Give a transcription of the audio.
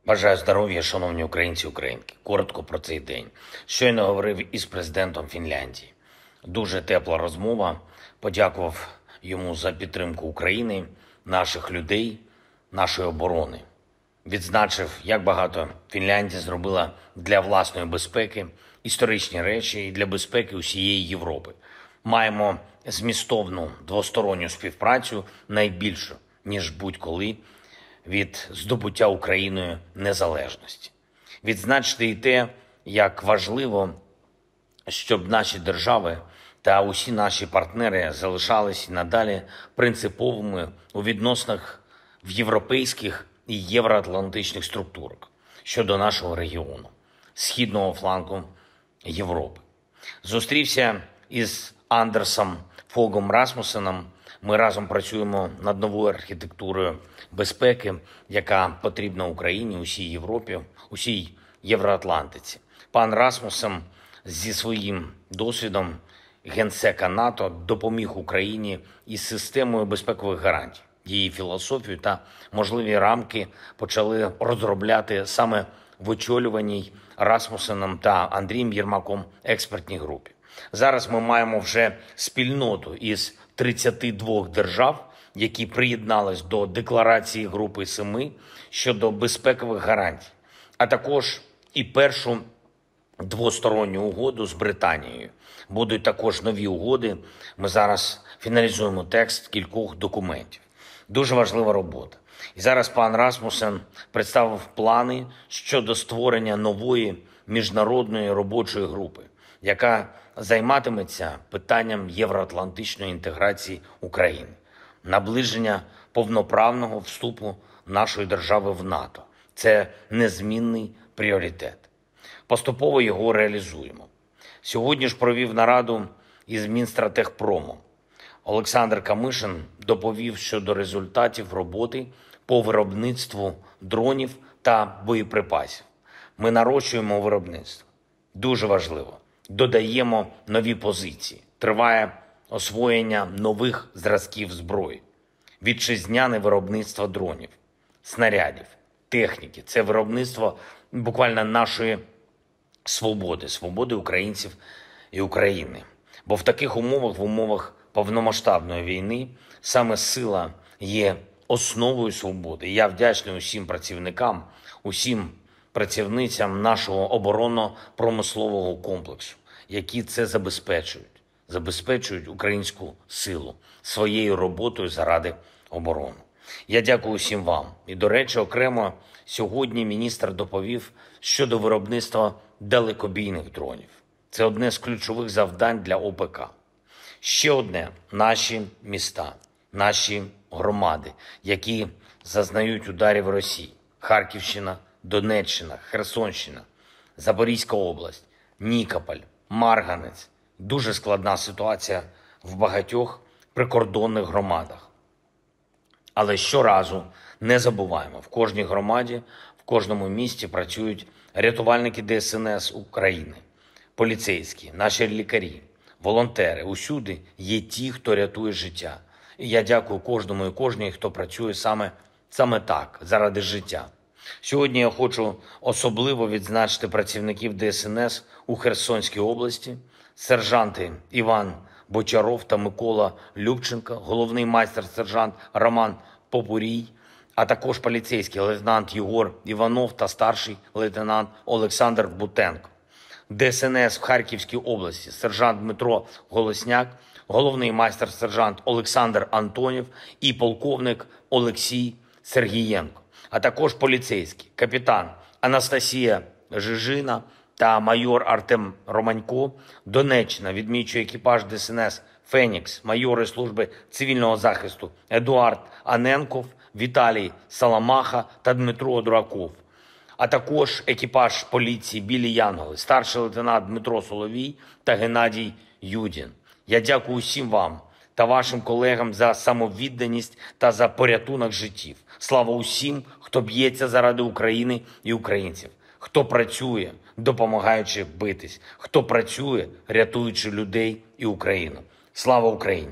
Бажаю здоров'я, шановні українці і українки. Коротко про цей день. Щойно говорив із президентом Фінляндії. Дуже тепла розмова. Подякував йому за підтримку України, наших людей, нашої оборони. Відзначив, як багато Фінляндія зробила для власної безпеки, історичні речі і для безпеки усієї Європи. Маємо змістовну двосторонню співпрацю, найбільшу, ніж будь-коли, від здобуття Україною незалежності. Відзначити і те, як важливо, щоб наші держави та усі наші партнери залишались надалі принциповими у відносинах в європейських і євроатлантичних структурах щодо нашого регіону, східного флангу Європи. Зустрівся із Андерсом Фогом Расмуссеном. Ми разом працюємо над новою архітектурою безпеки, яка потрібна Україні, усій Європі, усій Євроатлантиці. Пан Расмуссен зі своїм досвідом генсека НАТО допоміг Україні із системою безпекових гарантій. Її філософію та можливі рамки почали розробляти саме в очолюваній Расмуссеном та Андрієм Єрмаком експертній групі. Зараз ми маємо вже спільноту із 32 держав, які приєднались до декларації Групи Семи щодо безпекових гарантій, а також і першу двосторонню угоду з Британією. Будуть також нові угоди. Ми зараз фіналізуємо текст кількох документів. Дуже важлива робота. І зараз пан Расмуссен представив плани щодо створення нової міжнародної робочої групи, яка займатиметься питанням євроатлантичної інтеграції України, наближення повноправного вступу нашої держави в НАТО. Це незмінний пріоритет. Поступово його реалізуємо. Сьогодні ж провів нараду із Мінстратегпромом. Олександр Камишин доповів щодо результатів роботи по виробництву дронів та боєприпасів. Ми нарощуємо виробництво. Дуже важливо. Додаємо нові позиції. Триває освоєння нових зразків зброї. Вітчизняне виробництво дронів, снарядів, техніки. Це виробництво буквально нашої свободи українців і України. Бо в таких умовах, в умовах повномасштабної війни, саме сила є основою свободи. І я вдячний усім працівникам, усім працівницям нашого оборонно-промислового комплексу, які це забезпечують українську силу своєю роботою заради оборони. Я дякую усім вам. І, до речі, окремо сьогодні міністр доповів щодо виробництва далекобійних дронів. Це одне з ключових завдань для ОПК. Ще одне – наші міста, наші громади, які зазнають ударів Росії. Харківщина, Донеччина, Херсонщина, Запорізька область, Нікополь, Марганець. Дуже складна ситуація в багатьох прикордонних громадах. Але щоразу не забуваємо, в кожній громаді, в кожному місті працюють рятувальники ДСНС України, поліцейські, наші лікарі, волонтери. Усюди є ті, хто рятує життя. І я дякую кожному і кожній, хто працює саме так, заради життя. Сьогодні я хочу особливо відзначити працівників ДСНС у Херсонській області, сержанти Іван Бочаров та Микола Любченко, головний майстер-сержант Роман Попурій, а також поліцейський лейтенант Єгор Іванов та старший лейтенант Олександр Бутенко. ДСНС в Харківській області, сержант Дмитро Голосняк, головний майстер-сержант Олександр Антонів і полковник Олексій Сергієнко, а також поліцейські, капітан Анастасія Жижина та майор Артем Романько. Донеччина відмічує екіпаж ДСНС «Фенікс», майори служби цивільного захисту Едуард Аненков, Віталій Саламаха та Дмитро Дураков. А також екіпаж поліції «Білі Янголи», старший лейтенант Дмитро Соловій та Геннадій Юдін. Я дякую усім вам та вашим колегам за самовідданість та за порятунок життів. Слава усім, хто б'ється заради України і українців, хто працює, допомагаючи битись, хто працює, рятуючи людей і Україну. Слава Україні!